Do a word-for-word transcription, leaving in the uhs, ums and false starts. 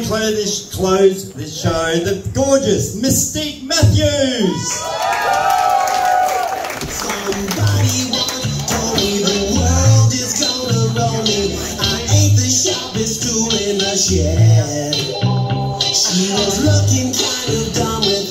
close this, close this show, the gorgeous Mystique Mathews. Somebody once told me the world is gonna roll me. I ain't the sharpest tool in the shed. She was looking kind of dumb with